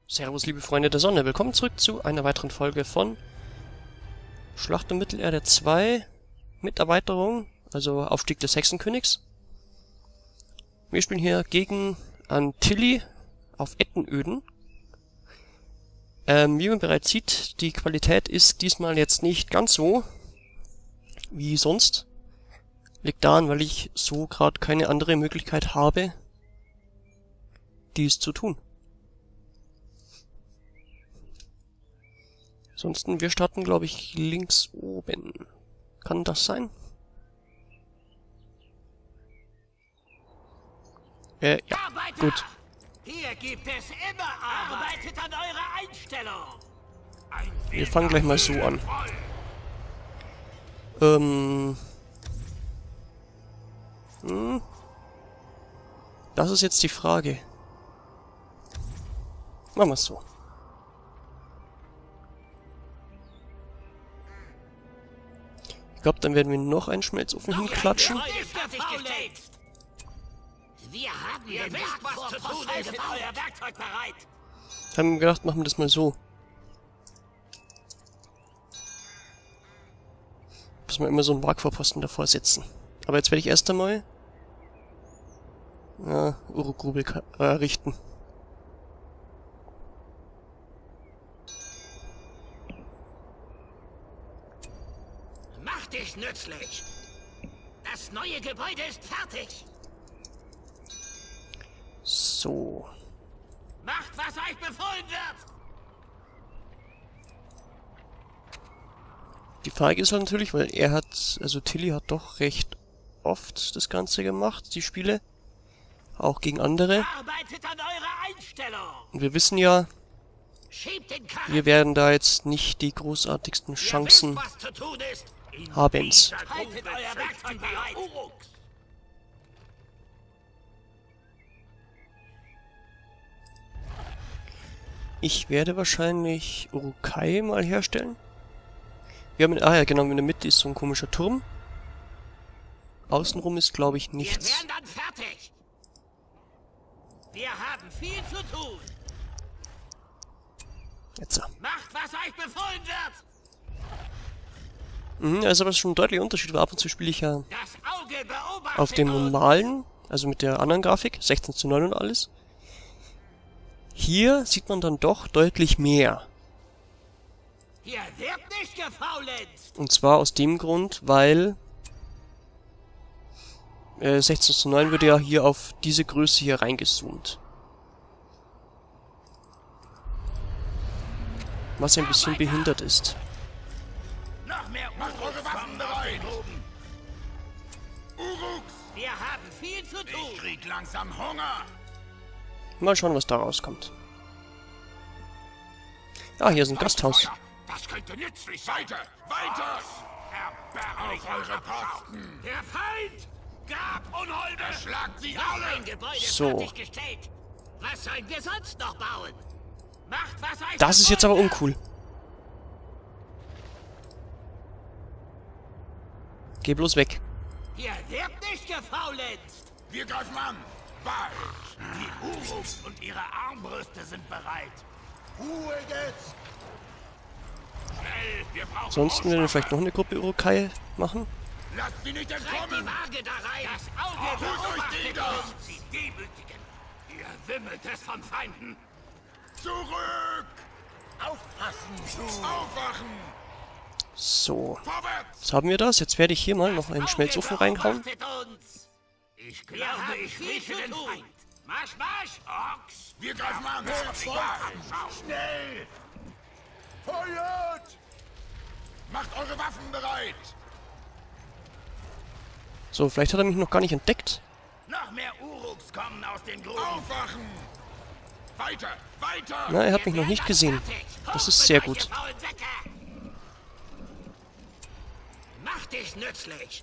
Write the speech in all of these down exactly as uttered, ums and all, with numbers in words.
Servus, liebe Freunde der Sonne. Willkommen zurück zu einer weiteren Folge von Schlacht um Mittelerde zwei mit Erweiterung, also Aufstieg des Hexenkönigs. Wir spielen hier gegen Antilli auf Ettenöden. Ähm, wie man bereits sieht, die Qualität ist diesmal jetzt nicht ganz so wie sonst. Liegt daran, weil ich so gerade keine andere Möglichkeit habe, dies zu tun. Ansonsten, wir starten, glaube ich, links oben. Kann das sein? Äh, ja, Arbeiter! gut. Hier gibt es immer Arbeit. Arbeitet an eurer Einstellung. Ein Wir fangen gleich mal so an. Ähm. Hm. Das ist jetzt die Frage. Machen wir es so. Ich glaube, dann werden wir noch einen Schmelzofen hinklatschen. Wir haben Ihr wisst, was zu tun ist. Euer Werkzeug bereit. Haben wir gedacht, machen wir das mal so. Muss man immer so einen Wagvorposten davor setzen. Aber jetzt werde ich erst einmal ja, Urugrubel errichten. Mach dich nützlich. Das neue Gebäude ist fertig. So. Macht, was euch befohlen wird. Die Frage ist halt natürlich, weil er hat, also Tilly hat doch recht oft das Ganze gemacht, die Spiele. Auch gegen andere. Arbeitet an eurer Einstellung. Und wir wissen ja, Schiebt den Karren. wir werden da jetzt nicht die großartigsten Chancen Ihr wisst, was zu tun ist. haben's. Haltet euer Werkzeug bereit. Ich werde wahrscheinlich Urukai mal herstellen. Wir haben, ah ja genau, in der Mitte ist so ein komischer Turm. Außenrum ist, glaube ich, Wir nichts. wären dann fertig. Wir haben viel zu tun. Jetzt so. Macht, was euch befohlen wird. Mhm, also aber es ist schon ein deutlicher Unterschied, weil ab und zu spiele ich ja Das Auge beobachtet auf dem uns. normalen, also mit der anderen Grafik, sechzehn zu neun und alles. Hier sieht man dann doch deutlich mehr. Hier wird nicht gefaulenzt. Und zwar aus dem Grund, weil äh, sechzehn zu neun wird ja hier auf diese Größe hier reingezoomt. Was ein bisschen behindert ist. Noch mehr Macht eure Waffen bereit! Uruks! Wir haben viel zu Ich tun. krieg langsam Hunger! Mal schauen, was da rauskommt. Ah, hier ist ein Gasthaus. Feuer! Das könnte nützlich sein! Weiter! Weiter! Auf eure Posten! Der Feind! Grab Unholde! Erschlagt sie Noch ein alle! Gebäude So. fertiggestellt. Was sollen wir sonst noch bauen? Macht, was euch Das ist jetzt aber befohlen wird. uncool. Geh bloß weg. Hier wird nicht gefaulenzt. Wir greifen an! Bald! Die Uruks und ihre Armbrüste sind bereit. Ruhe jetzt! Schnell, wir brauchen Ansonsten werden wir vielleicht noch eine Gruppe Urukai machen. Lasst sie nicht Treibt die entkommen! Waage da rein. Das Auge Holt euch beobachtet nieder. uns. Sie demütigen. Hier wimmelt es von Feinden. Zurück! Aufpassen. Aufwachen! So. Vorwärts! Jetzt haben wir das. Jetzt werde ich hier mal noch einen Schmelzofen reinhauen. Uns. Ich glaube, ich rieche den Feind. Marsch, marsch, Ochs. Wir greifen an! Schnell. Feuert! Macht eure Waffen bereit! So, vielleicht hat er mich noch gar nicht entdeckt. Noch mehr Uruks kommen aus den Gruben. Aufwachen! Weiter! Weiter! Na, er hat mich noch nicht gesehen. Das ist sehr gut. Mach dich nützlich.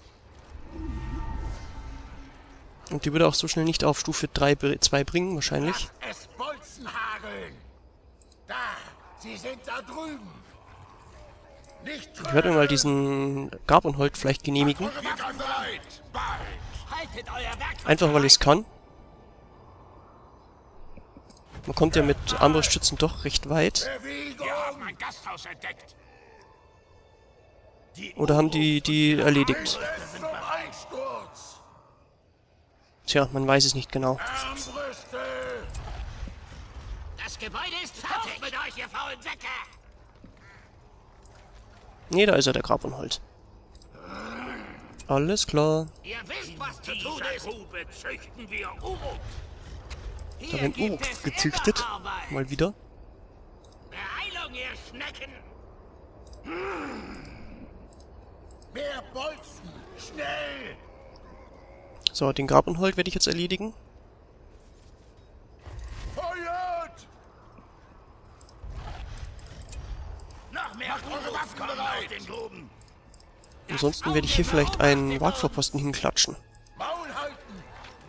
Und die würde auch so schnell nicht auf Stufe drei, zwei bringen, wahrscheinlich. Es Bolzen hageln. Da, sie sind da drüben. Nicht Ich werde mir mal diesen Gabunhold vielleicht genehmigen. Wir greifen bereit! Bald! haltet euer Werkzeug Einfach weil ich es kann. Man kommt ja mit Armbrustschützen doch recht weit. Wir haben ein Gasthaus entdeckt. Oder haben die die erledigt? Zum Einsturz. Tja, man weiß es nicht genau. Armbrüste. Das Gebäude ist fertig. Mit euch, ihr faulen Säcke. Nee, da ist er, der Grabunhold. Alles klar. Ihr wisst, was zu tun ist. Grube züchten wir Uruks. Da Hier werden gibt Uruks es gezüchtet. immer Arbeit. Mal wieder. Beeilung, ihr Schnecken. Mehr Bolzen. Schnell. So, den Grabunhold werde ich jetzt erledigen. Feuert. Noch mehr Macht eure Waffen bereit. Den Gruben. Ansonsten werde ich hier vielleicht einen Wagvorposten hinklatschen. Maul halten.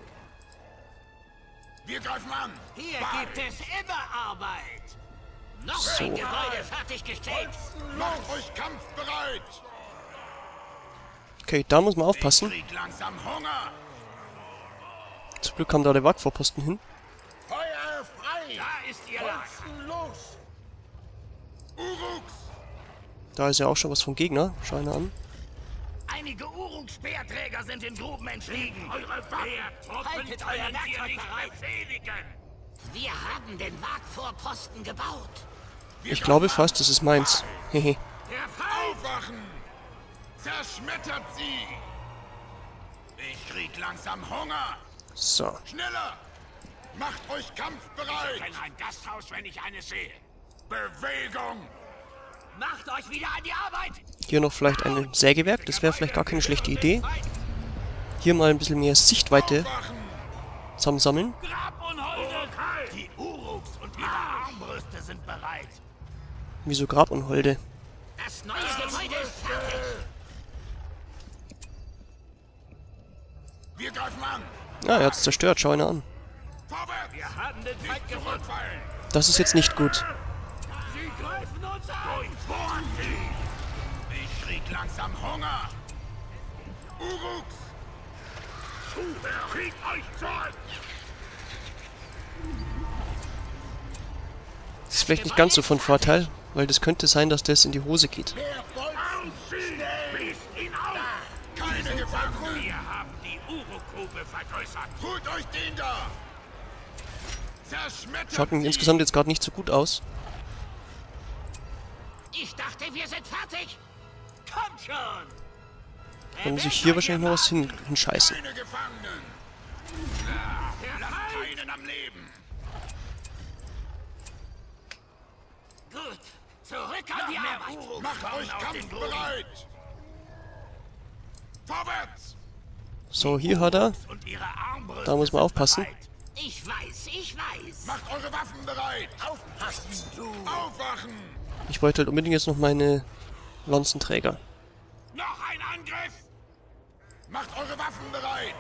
Wir greifen an. Hier gibt es immer Arbeit. Noch So. ein Gebäude fertiggestellt. Macht euch kampfbereit. Okay, da muss man aufpassen. Krieg langsam Hunger. Zum Glück kam da der Wagvorposten hin. Feuer frei. Da ist ihr Bolzen los. Uruks. Da ist ja auch schon was vom Gegner. Schau einer an. Einige Uruk-Speerträger sind in Gruben entstiegen. Eure Waffen. Haltet euer Werkzeug bereit. Wir haben den Wagvorposten gebaut. Ich glaube fast, das ist meins. Hehe. Der Feind. Aufwachen. Zerschmettert sie. Ich krieg langsam Hunger. So. Schneller. Macht euch kampfbereit. Ich kenne ein Gasthaus, wenn ich eines sehe. Bewegung. Macht euch wieder an die Arbeit. Hier noch vielleicht ein Sägewerk. Das wäre vielleicht gar keine schlechte Idee. Hier mal ein bisschen mehr Sichtweite zusammensammeln. Grabunholde. Die Uruks und ihre Armbrüste sind bereit. Wieso Grabunholde? Das neue Gebäude ist fertig. Wir greifen an. Ah, er hat's zerstört. Schau einer an. Vorwärts. Wir haben den Feind gefunden. Das ist jetzt nicht gut. Sie greifen uns an. Durchbohren sie. Ich krieg langsam Hunger. Uruks. Kriegt euch zurück. Das ist vielleicht nicht ganz so von Vorteil, weil das könnte sein, dass das in die Hose geht. Mehr Bolzen. Schnell. Ihn auf. Keine Gefangenen. Wir haben die Uruk-Grube vergrößert. Holt euch den da. Zerschmettert Schaut mir sie. insgesamt jetzt gerade nicht so gut aus. Ich dachte, wir sind fertig. Kommt schon. Da muss ich hier wahrscheinlich noch was hin, hinscheißen. Keine Gefangenen. Lasst keinen am Leben. Gut. Zurück an die Arbeit. Macht euch kampfbereit. Vorwärts. So, hier hat er. Und ihre Armbrüste. Da muss man aufpassen. Ich weiß, ich weiß. Macht eure Waffen bereit. Aufpassen, du. Aufwachen. Ich wollte halt unbedingt jetzt noch meine Lanzenträger. Noch ein Angriff. Macht eure Waffen bereit.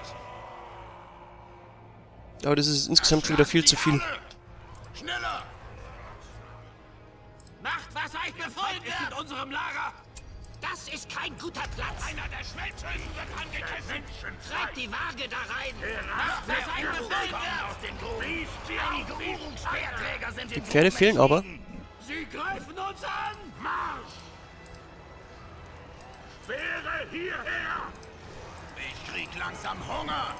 Aber das ist insgesamt schon wieder viel zu viel. Schneller. Macht, was euch befohlen wird. In unserem Lager. Das ist kein guter Platz. Einer der Schmelzöfen wird angegriffen. Treibt die Waage da rein. Macht, was euch befohlen wird. Einige Uruk-Speerträger sind Die Pferde fehlen aber. Sie greifen uns an. Marsch. Speere hierher. Ich krieg langsam Hunger.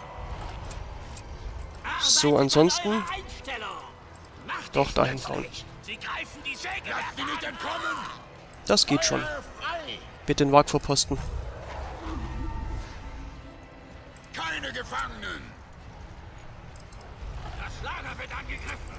So, ansonsten Macht doch dich dahin nützlich. hauen. Sie greifen die Säge. Lasst sie nicht entkommen. Das geht schon. Frei. Bitte den Wagvorposten. Keine Gefangenen. Das Lager wird angegriffen.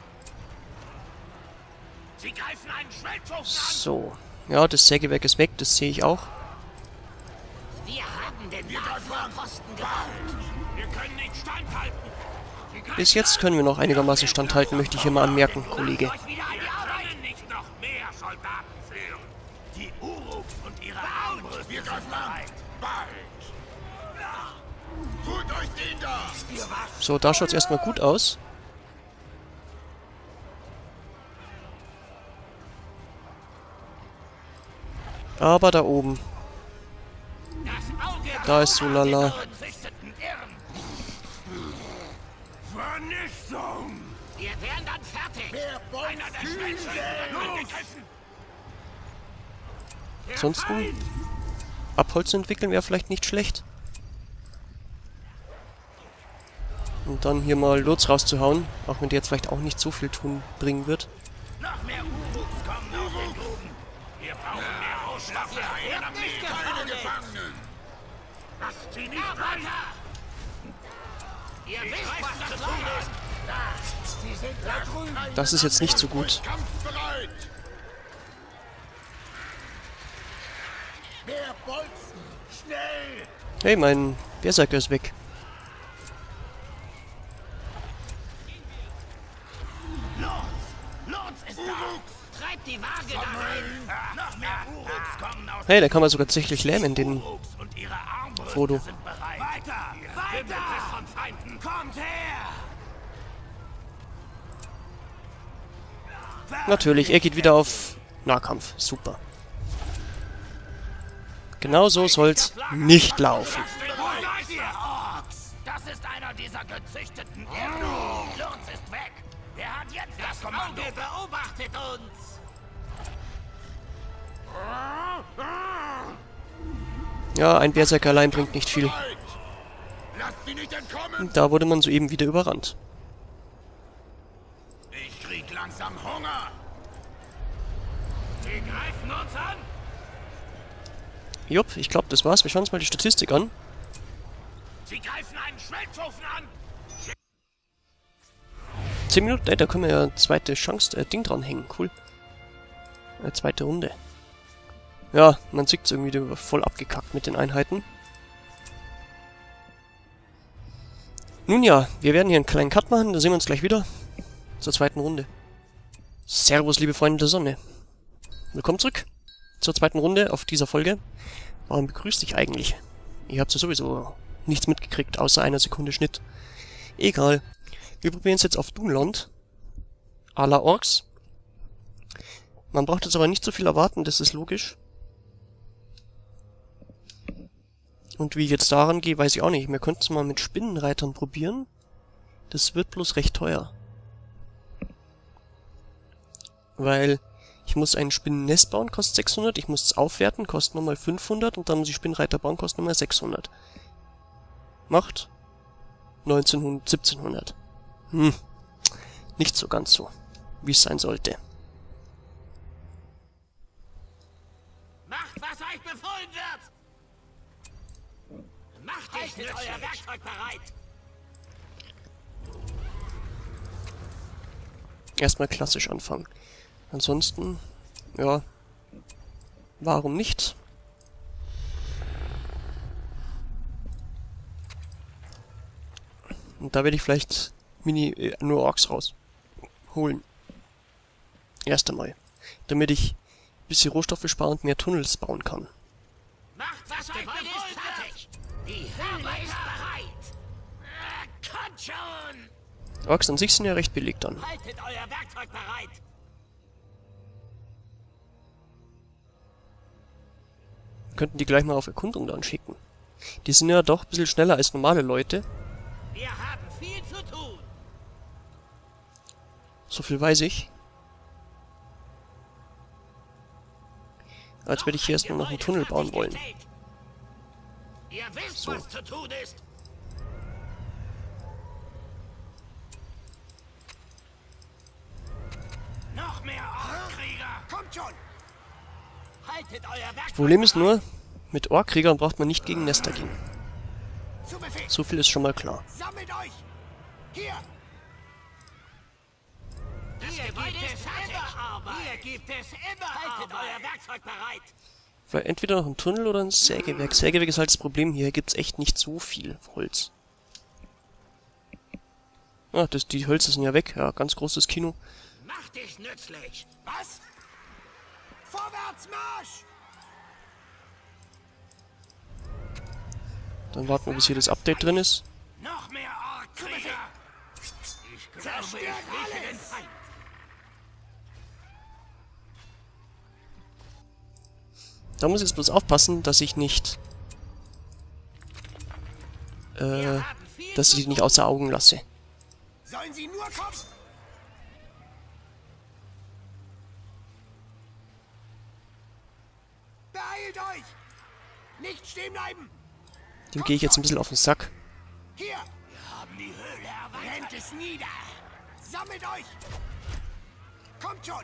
Sie greifen einen Schmelzofen an. So. Ja, das Sägewerk ist weg, das sehe ich auch. Wir haben den Wagvorposten gebaut. Wir können nicht standhalten. Sie greifen Bis jetzt können wir noch einigermaßen standhalten, möchte ich hier mal anmerken, Kollege. Euch wieder an die Wir Arbeit. können nicht noch mehr Soldaten führen. Die Uruks und ihre Armbrüste Wir greifen an. Bald. Holt euch den da. So, da schaut es erstmal gut aus. Aber da oben, Das Auge da ist so lala. Vernichtung. Wir wären dann fertig. Ansonsten Abholz entwickeln wäre vielleicht nicht schlecht. Und dann hier mal Lurz rauszuhauen, auch wenn der jetzt vielleicht auch nicht so viel tun bringen wird. Noch mehr Uruks kommen aus den Gruben. Wir brauchen mehr Rohstoffe. Keine Gefangenen. Lasst sie nicht rein. Ihr wisst, was zu tun ist. Sie sind da drüben. Das ist jetzt nicht so gut. Kampfbereit! Mehr Bolzen. Schnell. Hey, mein Berserker ist weg. Treibt die Waage dahin! Noch mehr Uruks kommen aus Hey, da kann man sogar tatsächlich lähmen, den Uruks und ihre Armbrüste Frodo. sind bereit. Weiter! Weiter! Von Feinden. Kommt her! Natürlich, er geht wieder auf Nahkampf. Super. Genau so soll's nicht laufen. Wo seid ihr, Orks? Das ist einer dieser gezüchteten Irren. Lurz ist weg. Der hat jetzt das Kommando. Beobachtet uns. Ja, ein Berserker allein bringt nicht viel. Lasst sie nicht entkommen! Und da wurde man soeben wieder überrannt. Ich krieg langsam Hunger! Sie greifen uns an. Jupp, ich glaube, das war's. Wir schauen uns mal die Statistik an. Sie greifen einen Schmelzofen an. zehn Minuten, ey, da können wir ja zweite Chance, äh, Ding dranhängen. Cool. Äh, zweite Runde. Ja, man sieht's irgendwie voll abgekackt mit den Einheiten. Nun ja, wir werden hier einen kleinen Cut machen, da sehen wir uns gleich wieder zur zweiten Runde. Servus, liebe Freunde der Sonne. Willkommen zurück zur zweiten Runde auf dieser Folge. Warum begrüßt dich eigentlich? Ihr habt ja sowieso nichts mitgekriegt, außer einer Sekunde Schnitt. Egal. Wir probieren es jetzt auf Dunland. A la Orks. Man braucht jetzt aber nicht so viel erwarten, das ist logisch. Und wie ich jetzt daran gehe, weiß ich auch nicht. Wir könnten es mal mit Spinnenreitern probieren. Das wird bloß recht teuer. Weil ich muss ein Spinnennest bauen, kostet sechshundert. Ich muss es aufwerten, kostet nochmal fünfhundert. Und dann muss ich Spinnenreiter bauen, kostet nochmal sechshundert. Macht neunzehnhundert, siebzehnhundert. Hm, nicht so ganz so, wie es sein sollte. Macht, was euch befohlen wird! Macht euch mit euer Werkzeug bereit! Erstmal klassisch anfangen. Ansonsten, ja, warum nicht? Und da werde ich vielleicht Mini, äh, nur Orks rausholen. Erst einmal. Damit ich ein bisschen Rohstoffe sparen und mehr Tunnels bauen kann. Macht, was euch befohlen wird! Die Höhle ist bereit! Äh, kommt schon! Orks an sich sind ja recht billig dann. Haltet euer Werkzeug bereit! Wir könnten die gleich mal auf Erkundung dann schicken. Die sind ja doch ein bisschen schneller als normale Leute. Wir haben viel zu tun! So viel weiß ich. Als werde ich hier erstmal noch einen Tunnel bauen wollen. Ihr wisst, So. was zu tun ist! Noch mehr Orkkrieger! Kommt schon! Haltet euer Werkzeug Das Problem ist bereit. nur, mit Orkkriegern braucht man nicht gegen Nester gehen. Zu Befehl! So viel ist schon mal klar. Sammelt euch! Hier! Hier gibt es immer Arbeit! Hier gibt es immer Haltet Arbeit. Euer Werkzeug bereit! Weil entweder noch ein Tunnel oder ein Sägewerk. Sägewerk ist halt das Problem. Hier gibt's echt nicht so viel Holz. Ah, das, die Hölzer sind ja weg. Ja, ganz großes Kino. Mach dich nützlich! Was? Vorwärts Marsch! Dann warten wir, bis hier das Update drin ist. Noch mehr Orkkrieger! Ich glaube, ich rieche den Feind! Da muss ich jetzt bloß aufpassen, dass ich nicht... Äh, dass ich die nicht außer Augen lasse. Sollen sie nur kommen? Beeilt euch! Nicht stehen bleiben! Dem gehe ich jetzt ein bisschen auf den Sack. Hier! Wir haben die Höhle erweitert. Brennt es nieder! Sammelt euch! Kommt schon!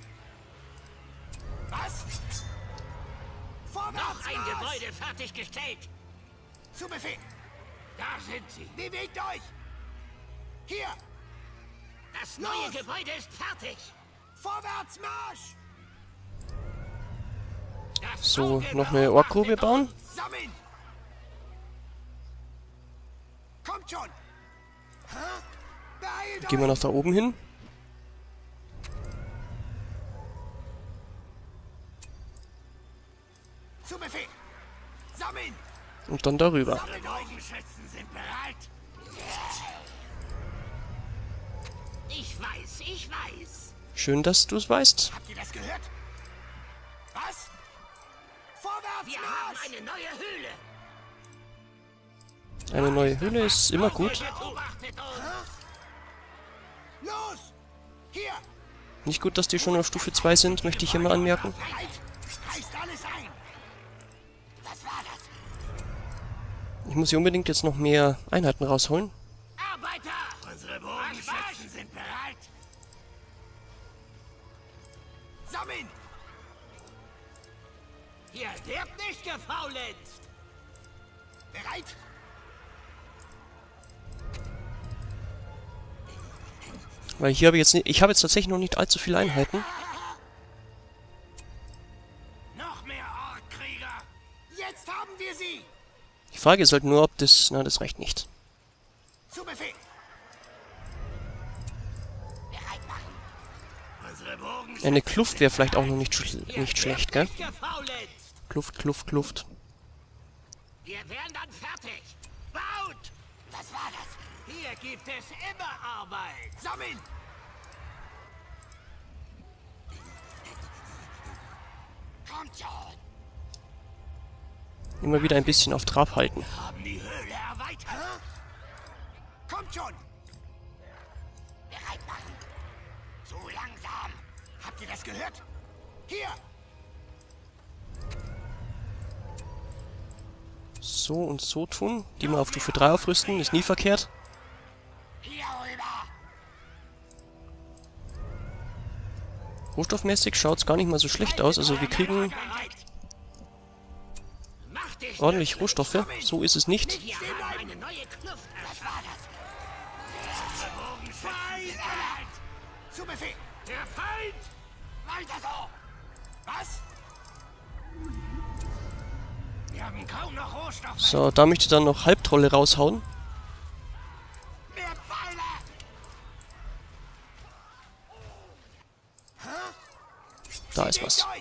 Was? Vorwärts! Noch ein Gebäude fertiggestellt! Zu Befehl! Da sind sie! Bewegt euch! Hier! Das neue Gebäude ist fertig! Vorwärts Marsch! Das So, Auge noch eine beobachtet Orkgrube bauen. uns. Sammeln! Kommt schon! Hä? Beeilt Gehen wir euch! nach da oben hin. Zu Befehl! Sammeln! Und dann darüber. Sammelt euch! Bogenschützen sind bereit! Ich weiß, ich weiß! Schön, dass du es weißt. Habt ihr das gehört? Was? Vorwärts, Wir Marsch! haben eine neue Höhle! Eine neue Höhle ist immer gut. Beobachtet uns! Los! Hier! Nicht gut, dass die schon auf Stufe zwei sind, möchte ich hier mal anmerken. Bereit? Reißt alles ein! Was war das? Ich muss hier unbedingt jetzt noch mehr Einheiten rausholen. Arbeiter! Unsere Bogenschützen sind bereit! Sammeln! Hier wird nicht gefaulenzt! Bereit? Weil hier habe ich jetzt nicht, ich habe jetzt tatsächlich noch nicht allzu viele Einheiten. Noch mehr Orkkrieger! Jetzt haben wir sie! Die Frage ist halt nur, ob das... Na, das reicht nicht. Zu Befehl! Bereit machen! Unsere Bogenschützen Eine Kluft wäre vielleicht auch noch nicht, schl nicht schlecht, gell? nicht gefaulenzt! Kluft, Kluft, Kluft. Wir wären dann fertig. Baut! Was war das? Hier gibt es immer Arbeit. Sammeln! Kommt schon! Immer wieder ein bisschen auf Trab halten. Wir haben die Höhle erweitert. Hä? Kommt schon! Bereit machen. Zu langsam. Habt ihr das gehört? Hier! So und so tun. Die mal auf Stufe drei aufrüsten, ist nie verkehrt. Hier rüber! Rohstoffmäßig schaut es gar nicht mal so schlecht aus. Also wir kriegen Bereit! Mach dich ordentlich Rohstoffe. So ist es nicht. Wir haben eine neue Kluft. Was war das? Bogenschützen bereit! Zu Befehl! Der Feind! Weiter so! Was? Wir haben kaum noch Rohstoffe. So, da möchte ich dann noch Halbtrolle raushauen. Mehr Pfeile! Hä? Da ist was. Bewegt euch!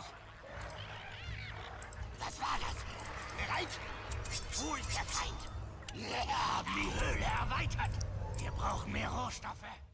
Was war das? Bereit? Wo ist der Feind? Wir haben die Höhle erweitert. Wir brauchen mehr Rohstoffe.